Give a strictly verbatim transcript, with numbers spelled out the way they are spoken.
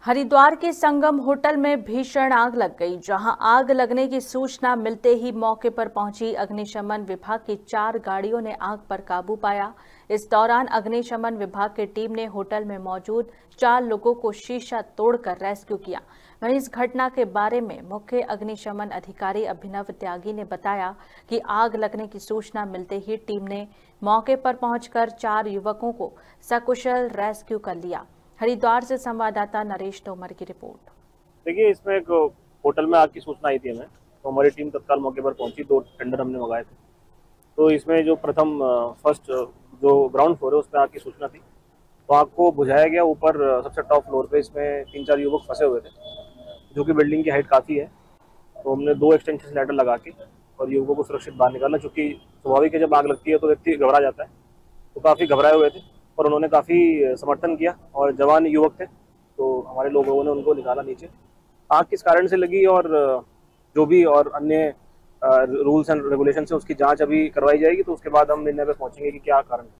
हरिद्वार के संगम होटल में भीषण आग लग गई, जहां आग लगने की सूचना मिलते ही मौके पर पहुंची अग्निशमन विभाग की चार गाड़ियों ने आग पर काबू पाया। इस दौरान अग्निशमन विभाग की टीम ने होटल में मौजूद चार लोगों को शीशा तोड़कर रेस्क्यू किया। वहीं इस घटना के बारे में मुख्य अग्निशमन अधिकारी अभिनव त्यागी ने बताया कि आग लगने की सूचना मिलते ही टीम ने मौके पर पहुंचकर चार युवकों को सकुशल रेस्क्यू कर लिया। हरिद्वार से संवाददाता नरेश तोमर की रिपोर्ट। देखिए, इसमें एक होटल में आग की सूचना आई थी हमें, तो हमारी टीम तत्काल मौके पर पहुंची। दो टेंडर हमने मंगाए थे। तो इसमें जो प्रथम फर्स्ट जो ग्राउंड फ्लोर है उस पर आग की सूचना थी, तो आग को बुझाया गया। ऊपर सबसे टॉप फ्लोर पे इसमें तीन चार युवक फंसे हुए थे, जो कि बिल्डिंग की हाइट काफ़ी है। तो हमने दो एक्सटेंशन लैडर लगा के और युवकों को सुरक्षित बाहर निकाला। चूँकि स्वाभाविक है, जब आग लगती है तो व्यक्ति घबरा जाता है, तो काफ़ी घबराए हुए थे, और उन्होंने काफ़ी समर्थन किया और जवान युवक थे, तो हमारे लोगों ने उनको निकाला नीचे। आग किस कारण से लगी और जो भी और अन्य रूल्स एंड रेगुलेशन है उसकी जांच अभी करवाई जाएगी, तो उसके बाद हम निर्णय पे पहुंचेंगे कि क्या कारण है।